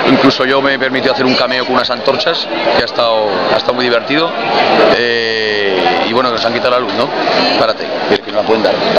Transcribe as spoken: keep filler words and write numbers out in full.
incluso yo me he permitido hacer un cameo con unas antorchas, que ha estado, ha estado muy divertido, eh, y bueno, que nos han quitado la luz, ¿no? Párate, que no la pueden dar.